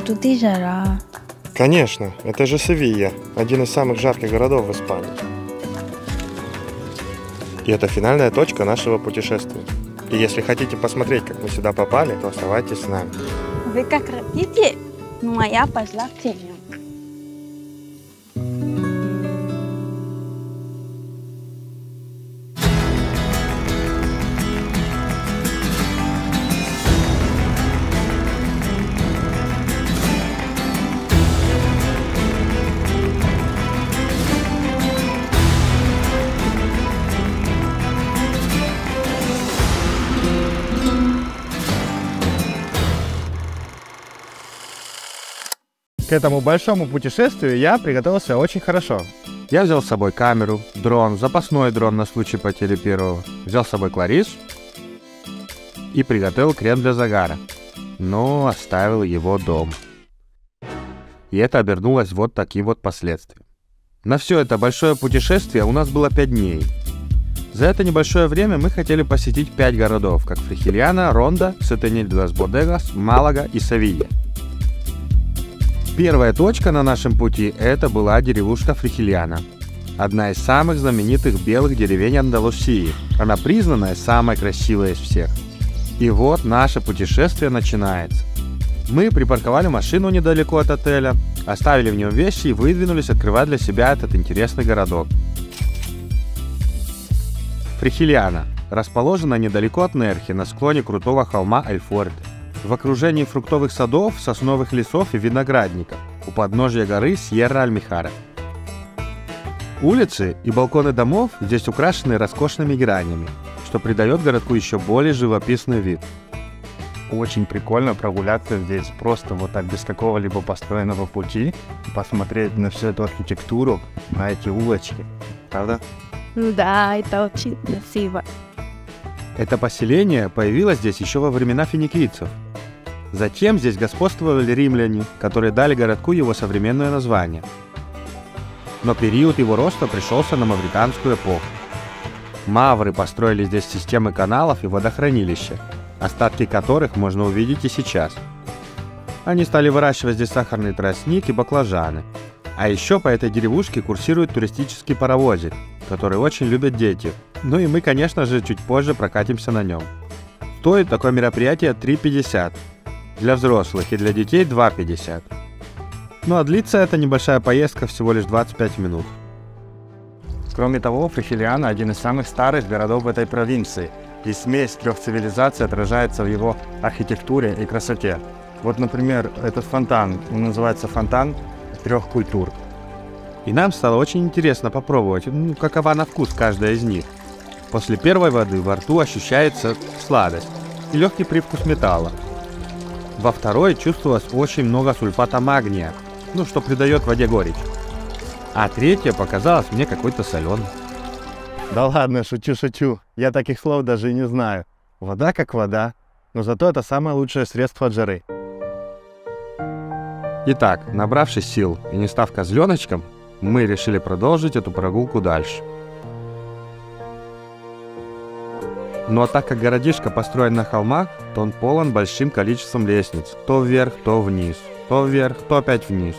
тут и жара. Конечно, это же Севилья, один из самых жарких городов в Испании. И это финальная точка нашего путешествия. И если хотите посмотреть, как мы сюда попали, то оставайтесь с нами. Вы как хотите, но я пошла к тебе. К этому большому путешествию я приготовился очень хорошо. Я взял с собой камеру, дрон, запасной дрон на случай потери первого. Взял с собой Кларис и приготовил крем для загара. Но оставил его дома. И это обернулось вот таким вот последствием. На все это большое путешествие у нас было 5 дней. За это небольшое время мы хотели посетить 5 городов, как Фрихильяна, Ронда, Сетениль-де-лас-Бодегас, Малага и Севилья. Первая точка на нашем пути – это была деревушка Фрихильяна. Одна из самых знаменитых белых деревень Андалусии. Она признанная самой красивой из всех. И вот наше путешествие начинается. Мы припарковали машину недалеко от отеля, оставили в нем вещи и выдвинулись открывать для себя этот интересный городок. Фрихильяна расположена недалеко от Нерхи, на склоне крутого холма Эль-Фуэрте. В окружении фруктовых садов, сосновых лесов и виноградников у подножия горы Сьерра-Альмихара. Улицы и балконы домов здесь украшены роскошными гранями, что придает городку еще более живописный вид. Очень прикольно прогуляться здесь просто вот так без какого-либо построенного пути, посмотреть на всю эту архитектуру, на эти улочки, правда? Да, это очень красиво. Это поселение появилось здесь еще во времена финикийцев. Затем здесь господствовали римляне, которые дали городку его современное название. Но период его роста пришелся на мавританскую эпоху. Мавры построили здесь системы каналов и водохранилища, остатки которых можно увидеть и сейчас. Они стали выращивать здесь сахарный тростник и баклажаны. А еще по этой деревушке курсирует туристический паровозик, который очень любят дети. Ну и мы, конечно же, чуть позже прокатимся на нем. Стоит такое мероприятие 3,50. Для взрослых и для детей 2,50. Ну а длится эта небольшая поездка всего лишь 25 минут. Кроме того, Фрихильяна – один из самых старых городов в этой провинции, и смесь 3 цивилизаций отражается в его архитектуре и красоте. Вот, например, этот фонтан, он называется «Фонтан 3 культур». И нам стало очень интересно попробовать, какова на вкус каждая из них. После первой воды во рту ощущается сладость и легкий привкус металла. Во второй чувствовалось очень много сульфата магния, что придает воде горечь. А третья показалась мне какой-то соленой. Да ладно, шучу. Я таких слов даже и не знаю. Вода как вода, но зато это самое лучшее средство от жары. Итак, набравшись сил и не став козленочком, мы решили продолжить эту прогулку дальше. Но так как городишко построен на холмах, то он полон большим количеством лестниц. То вверх, то вниз. То вверх, то опять вниз.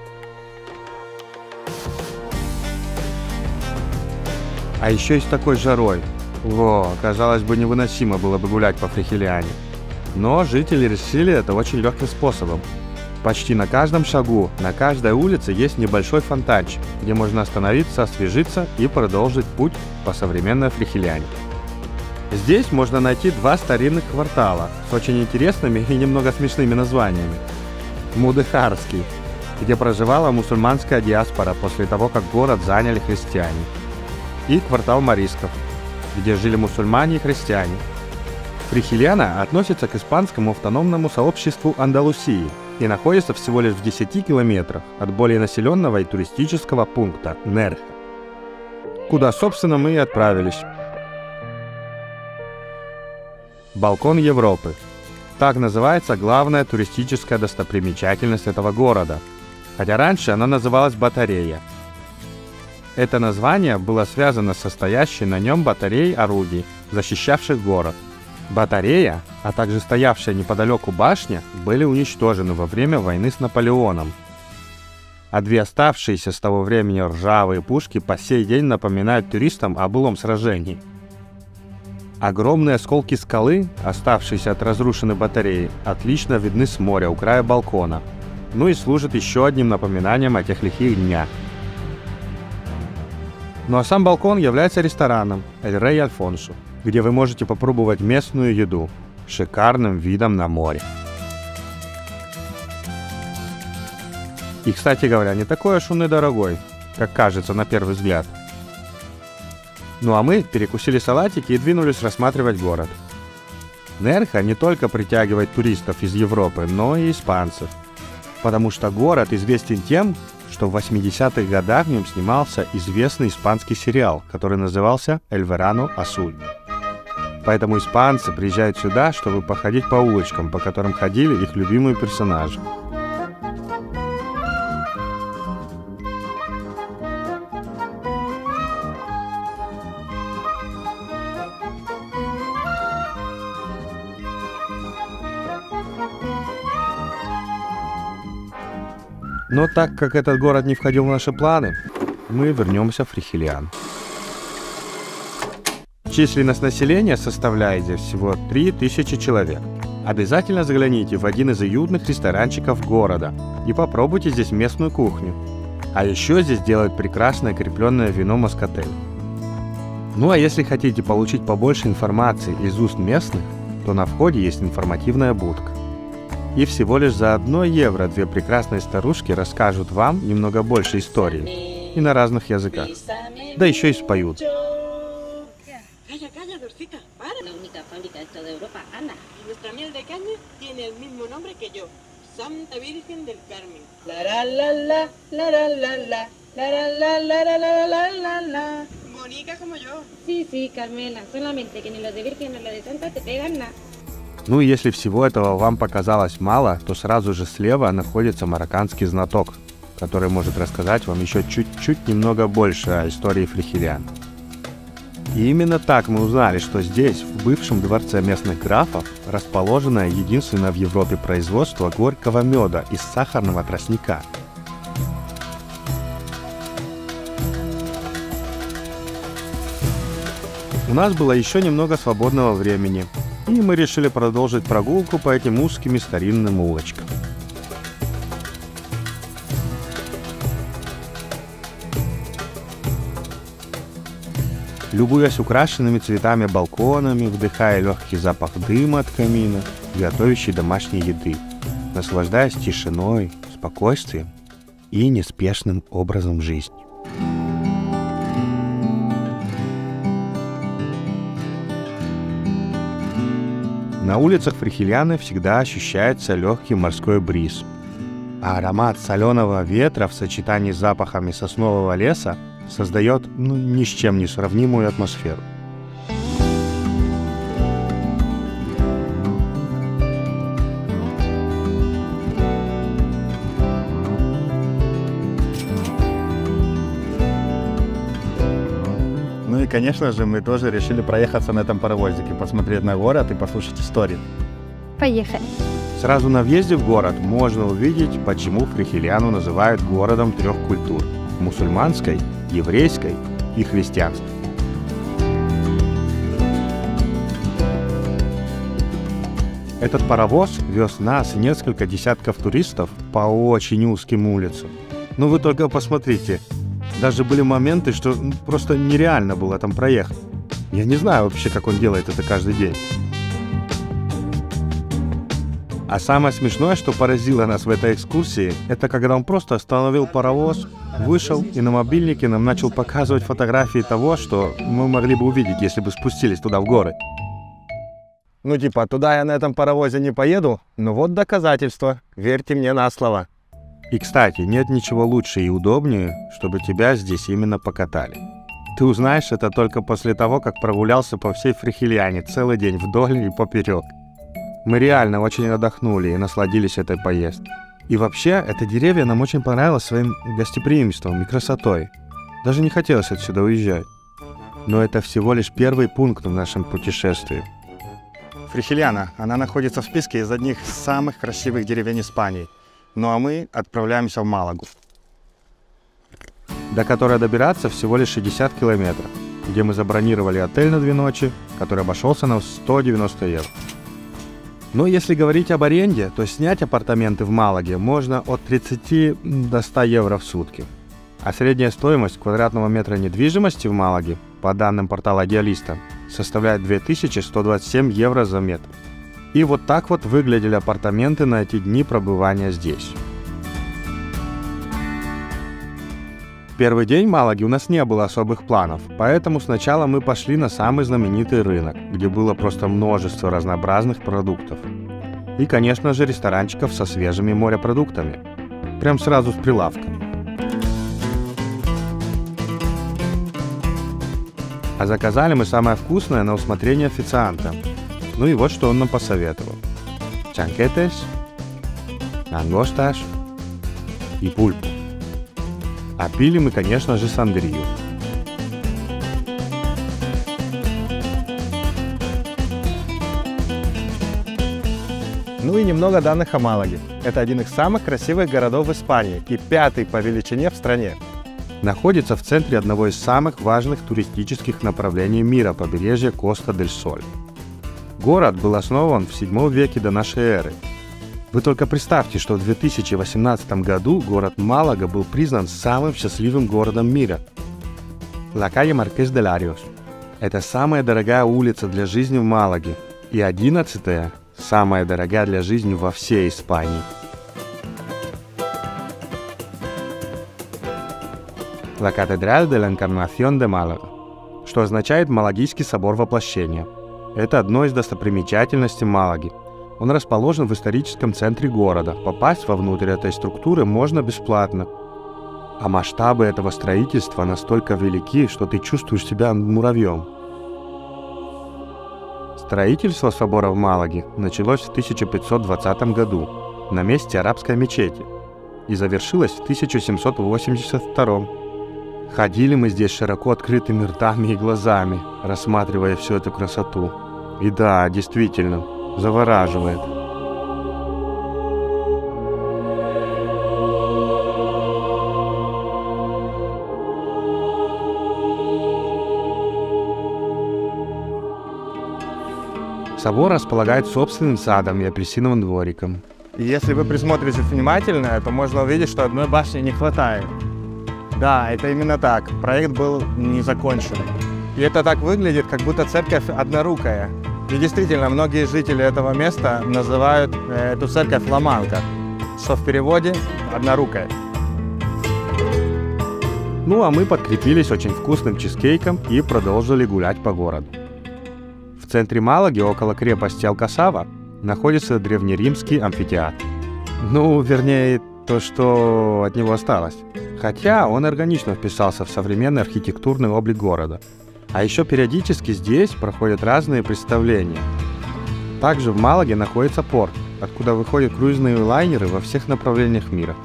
А еще и с такой жарой. Казалось бы, невыносимо было бы гулять по Фрихильяне. Но жители решили это очень легким способом. Почти на каждом шагу, на каждой улице есть небольшой фонтанчик, где можно остановиться, освежиться и продолжить путь по современной Фрихильяне. Здесь можно найти 2 старинных квартала с очень интересными и немного смешными названиями. Мудыхарский, где проживала мусульманская диаспора после того, как город заняли христиане. И квартал Морисков, где жили мусульмане и христиане. Фрихильяна относится к испанскому автономному сообществу Андалусии и находится всего лишь в 10 километрах от более населенного и туристического пункта Нерха, куда, собственно, мы и отправились. Балкон Европы. Так называется главная туристическая достопримечательность этого города, хотя раньше она называлась Батарея. Это название было связано с состоящей на нем батареей орудий, защищавших город. Батарея, а также стоявшая неподалеку башня были уничтожены во время войны с Наполеоном. А две оставшиеся с того времени ржавые пушки по сей день напоминают туристам о былом сражении. Огромные осколки скалы, оставшиеся от разрушенной батареи, отлично видны с моря у края балкона, ну и служат еще одним напоминанием о тех лихих днях. Ну а сам балкон является рестораном «Эль Рей Альфонсо», где вы можете попробовать местную еду с шикарным видом на море. И, кстати говоря, не такой уж он и дорогой, как кажется на первый взгляд. Ну а мы перекусили салатики и двинулись рассматривать город. Нерха не только притягивает туристов из Европы, но и испанцев, потому что город известен тем, что в 80-х годах в нем снимался известный испанский сериал, который назывался «Эль Верано Асуль». Поэтому испанцы приезжают сюда, чтобы походить по улочкам, по которым ходили их любимые персонажи. Но так как этот город не входил в наши планы, мы вернемся в Фрихильян. Численность населения составляет здесь всего 3000 человек. Обязательно загляните в один из уютных ресторанчиков города и попробуйте здесь местную кухню. А еще здесь делают прекрасное крепленное вино Москатель. Ну а если хотите получить побольше информации из уст местных, то на входе есть информативная будка. И всего лишь за 1 евро две прекрасные старушки расскажут вам немного больше истории. И на разных языках. Да еще и споют. Calla, calla, Dorcita, para. La única fábrica de toda Europa, Ana. Nuestra miel de caña tiene el mismo nombre que yo. Santa Virgen del Carmen. La la la la, la la la la, la la la la la la la la. Bonita como yo. Sí, sí, Carmela. Solamente que ni lo de Virgen ni lo de Santa te pegan nada. Ну и если всего этого вам показалось мало, то сразу же слева находится марокканский знаток, который может рассказать вам еще чуть-чуть немного больше о истории Фрихильян. И именно так мы узнали, что здесь, в бывшем дворце местных графов, расположено единственное в Европе производство горького меда из сахарного тростника. У нас было еще немного свободного времени, и мы решили продолжить прогулку по этим узким и старинным улочкам. Любуясь украшенными цветами балконами, вдыхая легкий запах дыма от камина, готовящей домашней еды, наслаждаясь тишиной, спокойствием и неспешным образом жизни. На улицах Фрихильяны всегда ощущается легкий морской бриз, а аромат соленого ветра в сочетании с запахами соснового леса создает ни с чем не сравнимую атмосферу. Ну и, конечно же, мы тоже решили проехаться на этом паровозике, посмотреть на город и послушать историю. Поехали. Сразу на въезде в город можно увидеть, почему Фрихильяну называют городом 3 культур – мусульманской, еврейской и христианской. Этот паровоз вез нас и несколько десятков туристов по очень узким улицам. Ну вы только посмотрите, даже были моменты, что просто нереально было там проехать. Я не знаю вообще, как он делает это каждый день. А самое смешное, что поразило нас в этой экскурсии, это когда он просто остановил паровоз, вышел и на мобильнике нам начал показывать фотографии того, что мы могли бы увидеть, если бы спустились туда в горы. Ну типа, туда я на этом паровозе не поеду, но вот доказательства, верьте мне на слово. И кстати, нет ничего лучше и удобнее, чтобы тебя здесь именно покатали. Ты узнаешь это только после того, как прогулялся по всей Фрихильяне целый день вдоль и поперек. Мы реально очень отдохнули и насладились этой поездкой. И вообще, эта деревня нам очень понравилась своим гостеприимством и красотой. Даже не хотелось отсюда уезжать. Но это всего лишь первый пункт в нашем путешествии. Фрихильяна. Она находится в списке из одних из самых красивых деревень Испании. Ну а мы отправляемся в Малагу, до которой добираться всего лишь 60 километров, где мы забронировали отель на 2 ночи, который обошелся нам в 190 евро. Но если говорить об аренде, то снять апартаменты в Малаге можно от 30 до 100 евро в сутки. А средняя стоимость квадратного метра недвижимости в Малаге, по данным портала Идеалиста, составляет 2127 евро за метр. И вот так вот выглядели апартаменты на эти дни пребывания здесь. В первый день в Малаге у нас не было особых планов, поэтому сначала мы пошли на самый знаменитый рынок, где было просто множество разнообразных продуктов. И, конечно же, ресторанчиков со свежими морепродуктами. Прям сразу с прилавка. А заказали мы самое вкусное на усмотрение официанта. Ну и вот что он нам посоветовал. Чанкетес, лангостас и пульпу. А пили мы, конечно же, сангрию. Ну и немного данных о Малаге. Это один из самых красивых городов в Испании и 5-й по величине в стране. Находится в центре одного из самых важных туристических направлений мира – побережья Коста-дель-Соль. Город был основан в 7 веке до нашей эры. Вы только представьте, что в 2018 году город Малага был признан самым счастливым городом мира. La calle Marqués de Larios – это самая дорогая улица для жизни в Малаге и 11-я – самая дорогая для жизни во всей Испании. La Catedral de la Encarnación de Málaga, что означает «Малагийский собор воплощения». Это одно из достопримечательностей Малаги. Он расположен в историческом центре города. Попасть вовнутрь этой структуры можно бесплатно. А масштабы этого строительства настолько велики, что ты чувствуешь себя муравьем. Строительство собора в Малаге началось в 1520 году на месте арабской мечети и завершилось в 1782. Ходили мы здесь широко открытыми ртами и глазами, рассматривая всю эту красоту. И да, действительно, завораживает. Собор располагает собственным садом и апельсиновым двориком. И если вы присмотритесь внимательно, то можно увидеть, что одной башни не хватает. Да, это именно так. Проект был не закончен. И это так выглядит, как будто церковь однорукая. И действительно, многие жители этого места называют эту церковь Ла-Манка, что в переводе «однорукая». Ну а мы подкрепились очень вкусным чизкейком и продолжили гулять по городу. В центре Малаги, около крепости Алкасава, находится древнеримский амфитеатр. Ну, вернее, то, что от него осталось. Хотя он органично вписался в современный архитектурный облик города. А еще периодически здесь проходят разные представления. Также в Малаге находится порт, откуда выходят круизные лайнеры во всех направлениях мира.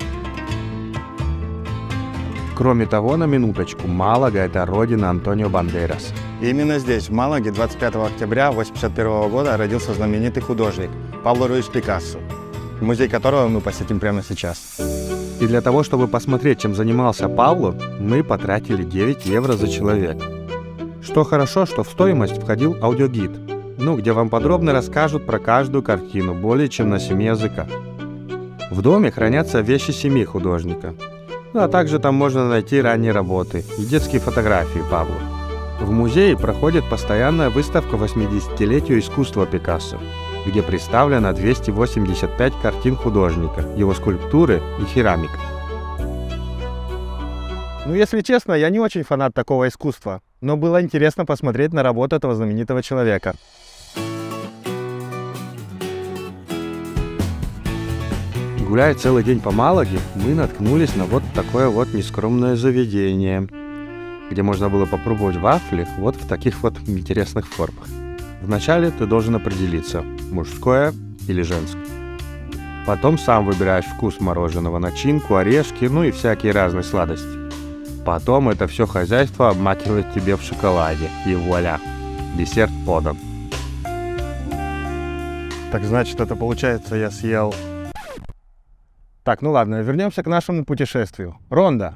Кроме того, на минуточку, Малага – это родина Антонио Бандерас. И именно здесь, в Малаге, 25 октября 1981 года родился знаменитый художник Пабло Руис Пикассо, музей которого мы посетим прямо сейчас. И для того, чтобы посмотреть, чем занимался Пабло, мы потратили 9 евро за человека. Что хорошо, что в стоимость входил аудиогид, где вам подробно расскажут про каждую картину, более чем на 7 языках. В доме хранятся вещи семьи художника. А также там можно найти ранние работы и детские фотографии Пабло. В музее проходит постоянная выставка 80-летию искусства Пикассо, где представлено 285 картин художника, его скульптуры и керамика. Если честно, я не очень фанат такого искусства, но было интересно посмотреть на работу этого знаменитого человека. Гуляя целый день по Малаге, мы наткнулись на вот такое вот нескромное заведение, где можно было попробовать вафли вот в таких вот интересных формах. Вначале ты должен определиться, мужское или женское. Потом сам выбираешь вкус мороженого, начинку, орешки, и всякие разные сладости. Потом это все хозяйство обмакивает тебе в шоколаде, и вуаля, десерт подан. Так значит, это получается, я съел... Так, ну ладно, вернемся к нашему путешествию. Ронда.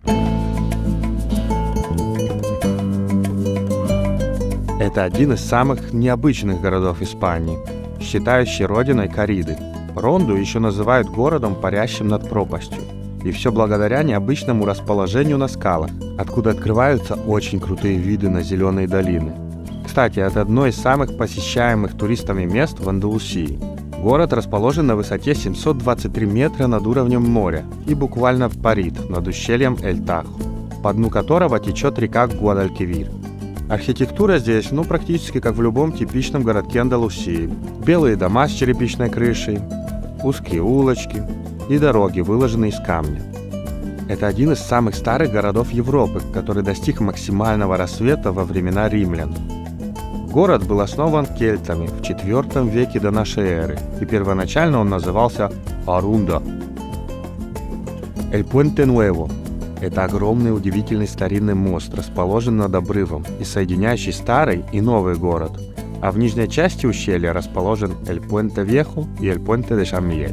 Это один из самых необычных городов Испании, считающий родиной корриды. Ронду еще называют городом, парящим над пропастью. И все благодаря необычному расположению на скалах, откуда открываются очень крутые виды на зеленые долины. Кстати, это одно из самых посещаемых туристами мест в Андалусии. Город расположен на высоте 723 метра над уровнем моря и буквально парит над ущельем Эль-Тахо, по дну которого течет река Гуадалькивир. Архитектура здесь, практически как в любом типичном городке Андалусии. Белые дома с черепичной крышей, узкие улочки и дороги, выложенные из камня. Это один из самых старых городов Европы, который достиг максимального расцвета во времена римлян. Город был основан кельтами в IV веке до нашей эры, и первоначально он назывался Арунда. Эль-Пуэнте-Нуэво – это огромный удивительный старинный мост, расположенный над обрывом и соединяющий старый и новый город, а в нижней части ущелья расположен Эль-Пуэнте-Вьехо и Эль-Пуэнте-де-Шамьель.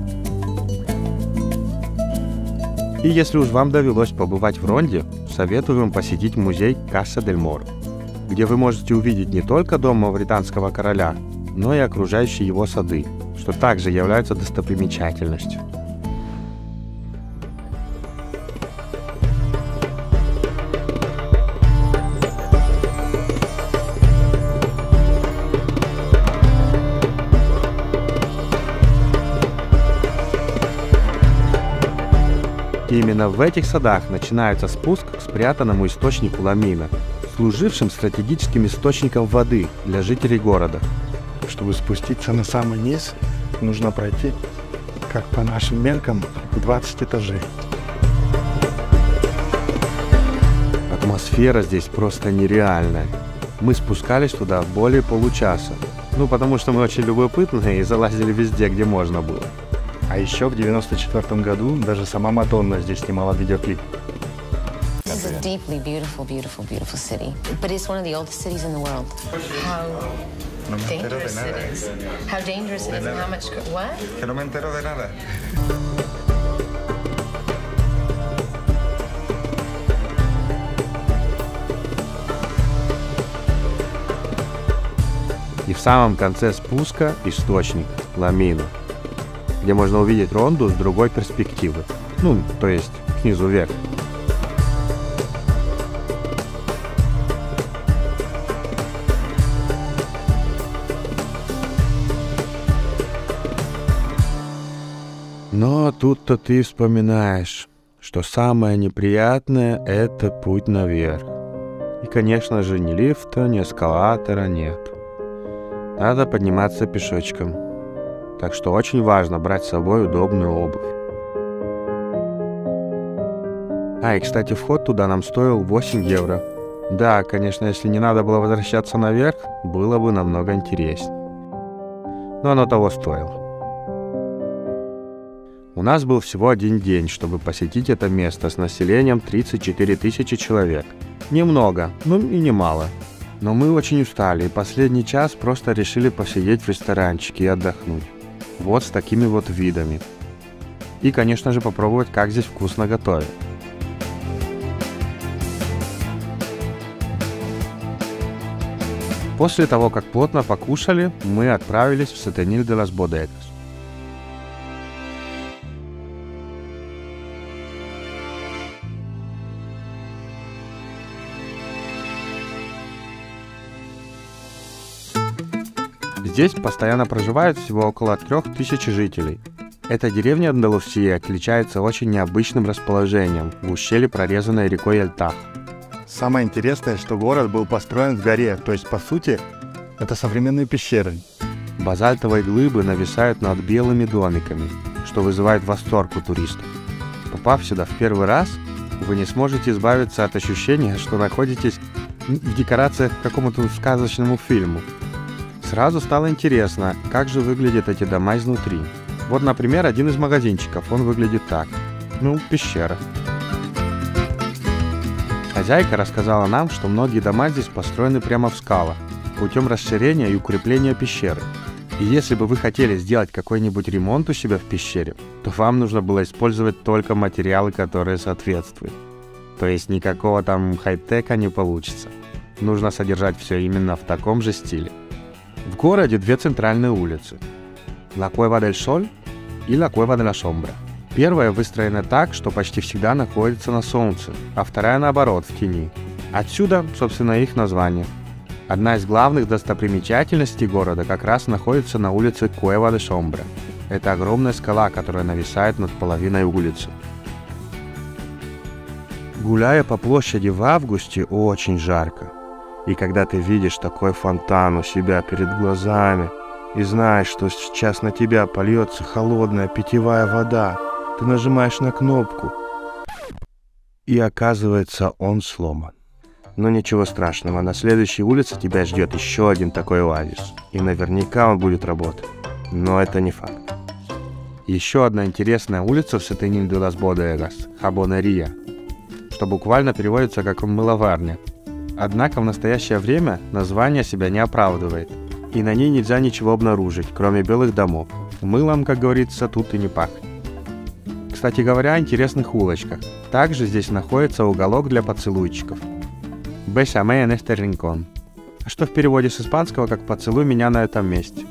И если уж вам довелось побывать в Ронде, советую вам посетить музей Каса-дель-Мор, где вы можете увидеть не только дом мавританского короля, но и окружающие его сады, что также является достопримечательностью. И именно в этих садах начинается спуск к спрятанному источнику Ламина, служившим стратегическим источником воды для жителей города. Чтобы спуститься на самый низ, нужно пройти, как по нашим меркам, 20 этажей. Атмосфера здесь просто нереальная. Мы спускались туда более получаса. Потому что мы очень любопытные и залазили везде, где можно было. А еще в 94 году даже сама Мадонна здесь снимала видеоклип. This is a deeply beautiful, beautiful, beautiful city. But it's one of the oldest cities in the world. How dangerous it is. How dangerous it is and how much... What? Que no me entero de nada. И в самом конце спуска источник Ламина, где можно увидеть Ронду с другой перспективы. То есть снизу вверх. Но тут-то ты вспоминаешь, что самое неприятное – это путь наверх. И, конечно же, ни лифта, ни эскалатора нет. Надо подниматься пешочком. Так что очень важно брать с собой удобную обувь. И, кстати, вход туда нам стоил 8 евро. Да, конечно, если не надо было возвращаться наверх, было бы намного интереснее. Но оно того стоило. У нас был всего один день, чтобы посетить это место с населением 34 тысячи человек. Немного, и немало. Но мы очень устали, и последний час просто решили посидеть в ресторанчике и отдохнуть. Вот с такими вот видами. И, конечно же, попробовать, как здесь вкусно готовят. После того, как плотно покушали, мы отправились в Сетениль-де-лас-Бодегас. Здесь постоянно проживает всего около 3000 жителей. Эта деревня Андалусии отличается очень необычным расположением в ущелье, прорезанной рекой Эль-Тахо. Самое интересное, что город был построен в горе, то есть, по сути, это современные пещеры. Базальтовые глыбы нависают над белыми домиками, что вызывает восторг у туристов. Попав сюда в первый раз, вы не сможете избавиться от ощущения, что находитесь в декорациях к какому-то сказочному фильму. Сразу стало интересно, как же выглядят эти дома изнутри. Вот, например, один из магазинчиков, он выглядит так. Пещера. Хозяйка рассказала нам, что многие дома здесь построены прямо в скалах, путем расширения и укрепления пещеры. И если бы вы хотели сделать какой-нибудь ремонт у себя в пещере, то вам нужно было использовать только материалы, которые соответствуют. То есть никакого там хай-тека не получится. Нужно содержать все именно в таком же стиле. В городе две центральные улицы. La Cueva del Sol и La Cueva de la Sombra. Первая выстроена так, что почти всегда находится на солнце, а вторая наоборот, в тени. Отсюда, собственно, их название. Одна из главных достопримечательностей города как раз находится на улице Cueva de Sombra. Это огромная скала, которая нависает над половиной улицы. Гуляя по площади в августе, очень жарко. И когда ты видишь такой фонтан у себя перед глазами и знаешь, что сейчас на тебя польется холодная питьевая вода, ты нажимаешь на кнопку, и оказывается, он сломан. Но ничего страшного, на следующей улице тебя ждет еще один такой оазис. И наверняка он будет работать. Но это не факт. Еще одна интересная улица в Сетениль де лас Бодегас – Хабонерия, что буквально переводится как «мыловарня». Однако в настоящее время название себя не оправдывает. И на ней нельзя ничего обнаружить, кроме белых домов. Мылом, как говорится, тут и не пахнет. Кстати говоря, о интересных улочках. Также здесь находится уголок для поцелуйчиков. Bésame en este rincón, что в переводе с испанского как «поцелуй меня на этом месте».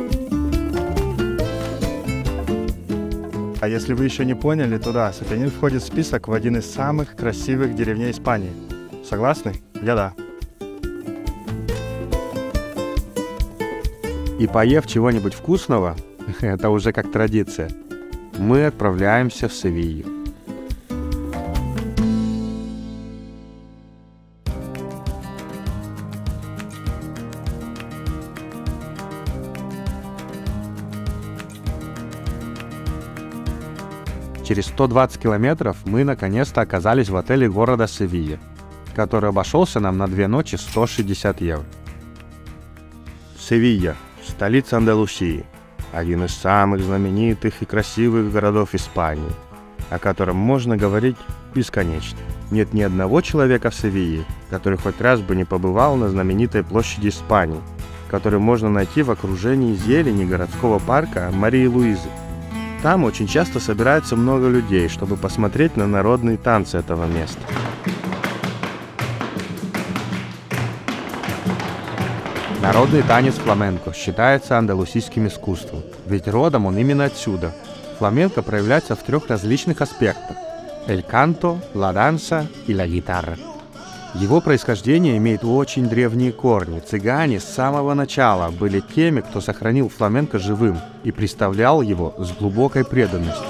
А если вы еще не поняли, то да, Сетениль входит в список в один из самых красивых деревней Испании. Согласны? Я да. И поев чего-нибудь вкусного, это уже как традиция, мы отправляемся в Севилью. Через 120 километров мы наконец-то оказались в отеле города Севилья, который обошелся нам на 2 ночи 160 евро. Севилья – столица Андалусии, один из самых знаменитых и красивых городов Испании, о котором можно говорить бесконечно. Нет ни одного человека в Севилье, который хоть раз бы не побывал на знаменитой площади Испании, которую можно найти в окружении зелени городского парка Марии Луизы. Там очень часто собирается много людей, чтобы посмотреть на народные танцы этого места. Народный танец фламенко считается андалусийским искусством, ведь родом он именно отсюда. Фламенко проявляется в 3 различных аспектах – el canto, la danza и la guitarra. Его происхождение имеет очень древние корни. Цыгане с самого начала были теми, кто сохранил фламенко живым и представлял его с глубокой преданностью.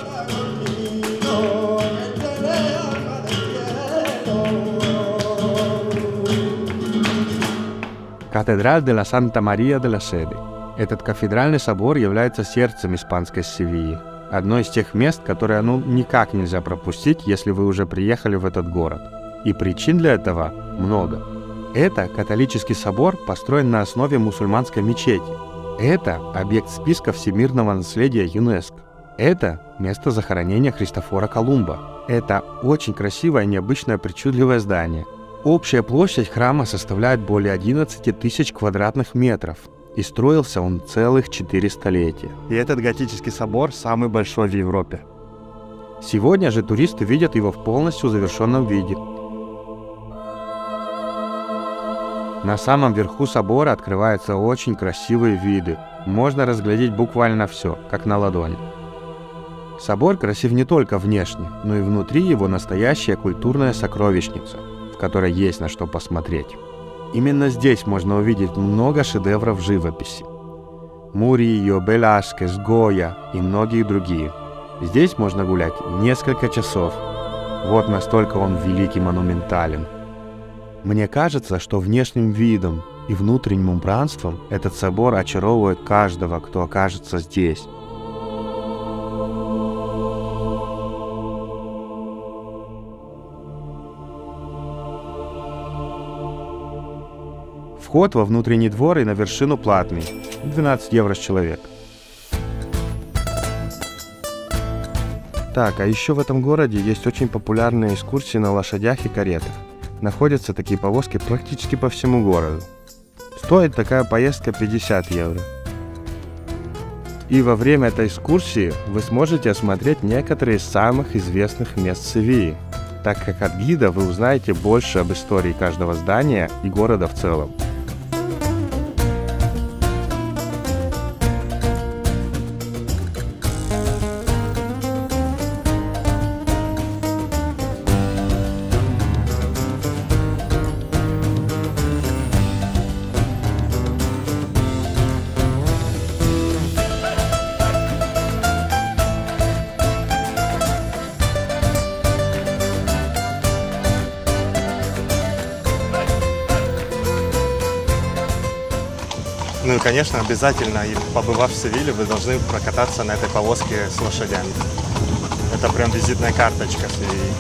Катедраль де ла Санта Мария де ла Седе. Этот кафедральный собор является сердцем испанской Севильи, одно из тех мест, которые никак нельзя пропустить, если вы уже приехали в этот город. И причин для этого много. Это католический собор, построен на основе мусульманской мечети. Это объект списка всемирного наследия ЮНЕСКО. Это место захоронения Христофора Колумба. Это очень красивое, необычное, причудливое здание. Общая площадь храма составляет более 11 тысяч квадратных метров. И строился он целых 4 столетия. И этот готический собор самый большой в Европе. Сегодня же туристы видят его в полностью завершенном виде. На самом верху собора открываются очень красивые виды. Можно разглядеть буквально все, как на ладони. Собор красив не только внешне, но и внутри его настоящая культурная сокровищница, в которой есть на что посмотреть. Именно здесь можно увидеть много шедевров живописи. Мурильо, Веласкес, Гойя и многие другие. Здесь можно гулять несколько часов. Вот настолько он велик и монументален. Мне кажется, что внешним видом и внутренним убранством этот собор очаровывает каждого, кто окажется здесь. Вход во внутренний двор и на вершину платный, 12 евро с человека. Так, а еще в этом городе есть очень популярные экскурсии на лошадях и каретах. Находятся такие повозки практически по всему городу. Стоит такая поездка 50 евро. И во время этой экскурсии вы сможете осмотреть некоторые из самых известных мест Севильи, так как от гида вы узнаете больше об истории каждого здания и города в целом. Ну и, конечно, обязательно, побывав в Севиле, вы должны прокататься на этой повозке с лошадями. Это прям визитная карточка Севильи.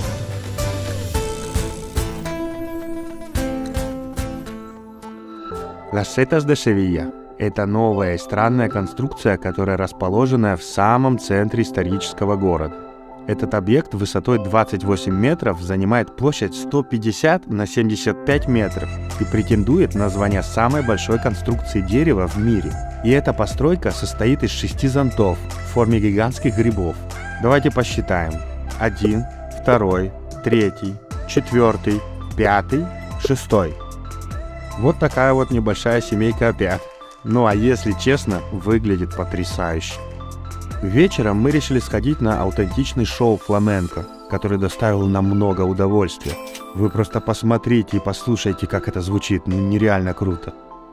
Las Setas de Sevilla – это новая и странная конструкция, которая расположена в самом центре исторического города. Этот объект высотой 28 метров занимает площадь 150 на 75 метров и претендует на звание самой большой конструкции дерева в мире. И эта постройка состоит из 6 зонтов в форме гигантских грибов. Давайте посчитаем. 1, 2, 3, 4, 5, 6. Вот такая вот небольшая семейка опять. Ну а если честно, выглядит потрясающе. Вечером мы решили сходить на аутентичный шоу фламенко, который доставил нам много удовольствия. Вы просто посмотрите и послушайте, как это звучит, ну нереально круто.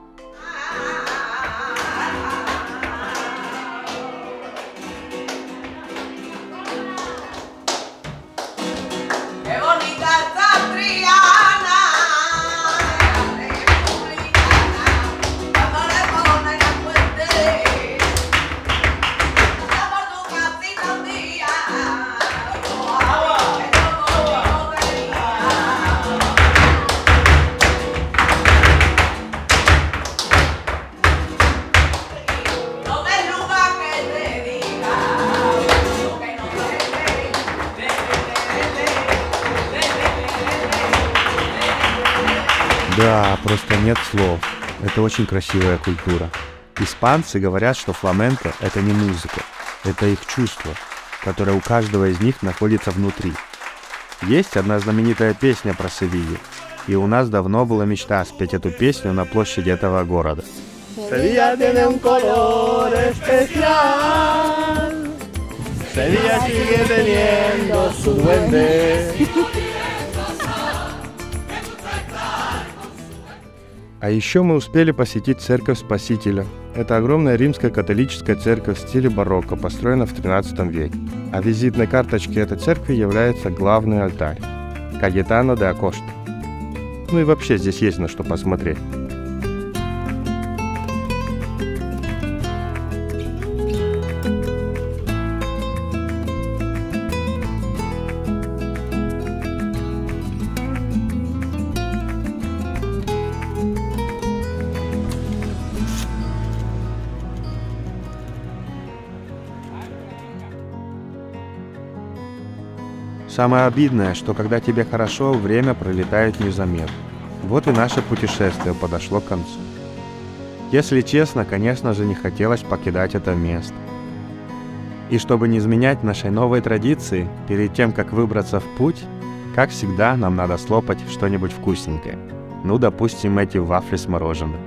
Да, просто нет слов. Это очень красивая культура. Испанцы говорят, что фламенко – это не музыка, это их чувство, которое у каждого из них находится внутри. Есть одна знаменитая песня про Севилью, и у нас давно была мечта спеть эту песню на площади этого города. Sevilla tiene un color especial. Sevilla sigue teniendo su duende. А еще мы успели посетить церковь Спасителя. Это огромная римская католическая церковь в стиле барокко, построена в 13 веке. А визитной карточкой этой церкви является главный алтарь – Каетано де Акошта. Ну и вообще здесь есть на что посмотреть. Самое обидное, что когда тебе хорошо, время пролетает незаметно. Вот и наше путешествие подошло к концу. Если честно, конечно же, не хотелось покидать это место. И чтобы не изменять нашей новой традиции, перед тем, как выбраться в путь, как всегда, нам надо слопать что-нибудь вкусненькое. Ну, допустим, эти вафли с мороженым.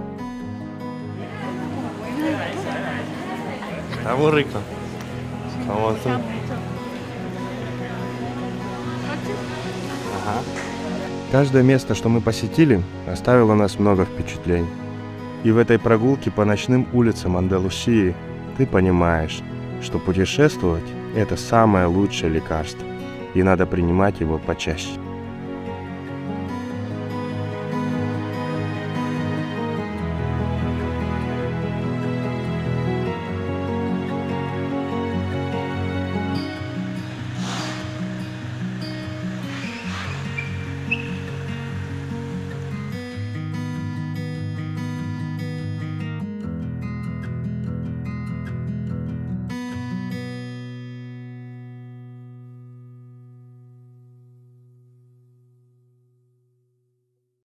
Каждое место, что мы посетили, оставило нас много впечатлений. И в этой прогулке по ночным улицам Андалусии ты понимаешь, что путешествовать – это самое лучшее лекарство, и надо принимать его почаще.